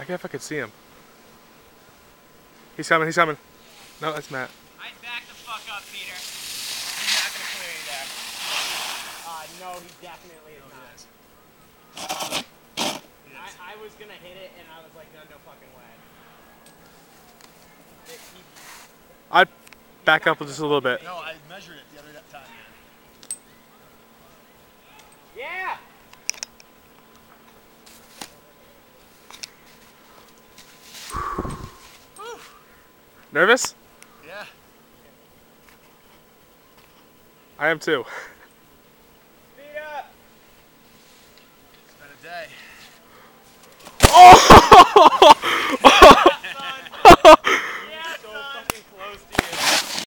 I guess if I could see him. He's coming, he's coming. No, that's Matt. I'd back the fuck up, Peter. He's not gonna clear you there. No, he definitely is not. I was gonna hit it and I was like, no fucking way. I'd back up just a little bit. No, I measured it the other time, man. Yeah! Nervous? Yeah. I am too.